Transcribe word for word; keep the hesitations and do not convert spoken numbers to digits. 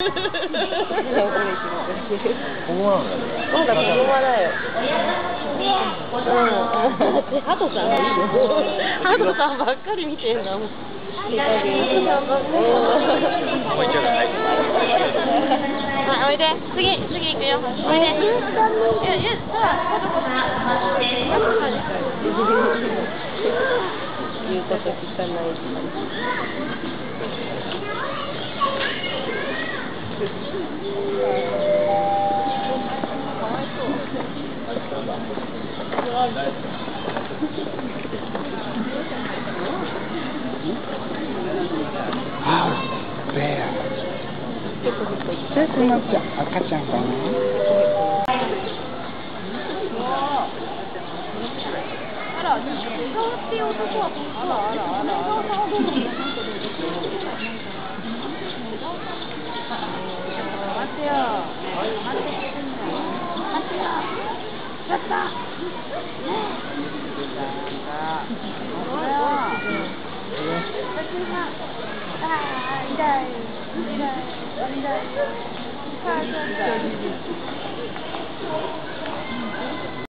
まだ子供だよ。うん。ハトさんはいいよ。ハトさんばっかり見てんだもん。いい加減。はい、おいで。次、次行くよ。おいで。ゆ、ゆ、さあ、言うこと聞かない。 ああ、ベア。え、こんなちゃん、赤ちゃんかな。 あら、顔っていう男は、あらあらあら。顔顔どうぞ。待ってよ。待って。待ってよ。やった。ああ、痛い。痛い。痛い。痛い。